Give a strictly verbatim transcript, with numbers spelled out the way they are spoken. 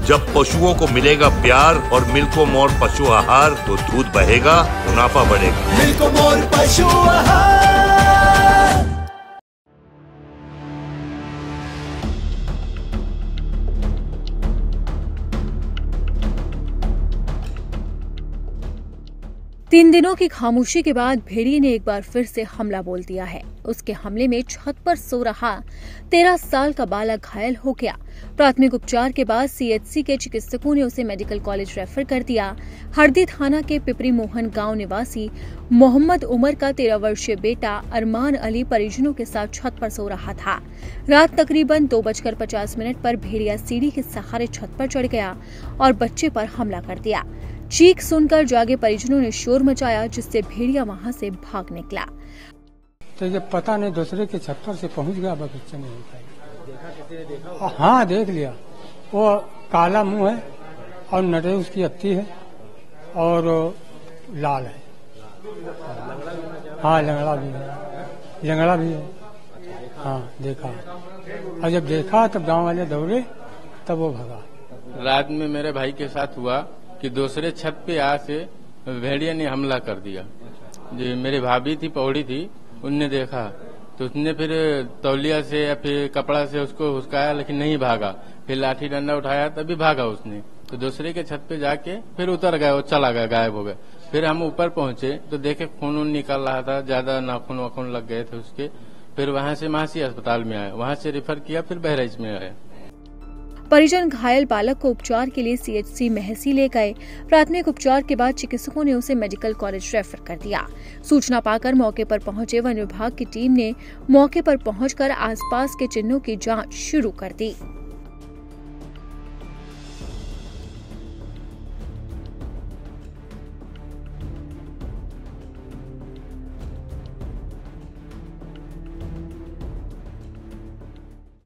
जब पशुओं को मिलेगा प्यार और मिल्को मोर पशु आहार तो दूध बहेगा, मुनाफा बढ़ेगा। मिल्को मोर पशु आहार। तीन दिनों की खामोशी के बाद भेड़िए ने एक बार फिर से हमला बोल दिया है। उसके हमले में छत पर सो रहा तेरह साल का बालक घायल हो गया। प्राथमिक उपचार के बाद सीएचसी के चिकित्सकों ने उसे मेडिकल कॉलेज रेफर कर दिया। हरदी थाना के पिपरी मोहन गांव निवासी मोहम्मद उमर का तेरह वर्षीय बेटा अरमान अली परिजनों के साथ छत पर सो रहा था। रात तकरीबन दो बजकर पचास मिनट पर भेड़िया सीढ़ी के सहारे छत पर चढ़ गया और बच्चे पर हमला कर दिया। चीख सुनकर जागे परिजनों ने शोर मचाया, जिससे भेड़िया वहां से भाग निकला। तो ये पता नहीं दूसरे के छत पर से पहुंच गया, बच्चा नहीं देखा। हाँ देख लिया, वो काला मुंह है और नटे उसकी अत्ती है और लाल है। हाँ लंगड़ा भी है, लंगड़ा भी है। हाँ देखा, और जब देखा तब गांव वाले दौड़े, तब वो भगा। रात में मेरे भाई के साथ हुआ कि दूसरे छत पे आ से भेड़िया ने हमला कर दिया। जो मेरी भाभी थी पौड़ी थी, उनने देखा तो उसने फिर तौलिया से या फिर कपड़ा से उसको हुसकाया, लेकिन नहीं भागा। फिर लाठी डंडा उठाया तभी भागा उसने। तो दूसरे के छत पे जाके फिर उतर गया, वो चला गया, गायब हो गया। फिर हम ऊपर पहुंचे तो देखे खून वून निकल रहा था, ज्यादा नाखून वाखून लग गए थे उसके। फिर वहां से मासी अस्पताल में आए, वहां से रेफर किया, फिर बहराइच में आए। परिजन घायल बालक को उपचार के लिए सीएचसी महसी ले गए। प्राथमिक उपचार के बाद चिकित्सकों ने उसे मेडिकल कॉलेज रेफर कर दिया। सूचना पाकर मौके पर पहुंचे वन विभाग की टीम ने मौके पर पहुंचकर आसपास के चिन्हों की जांच शुरू कर दी।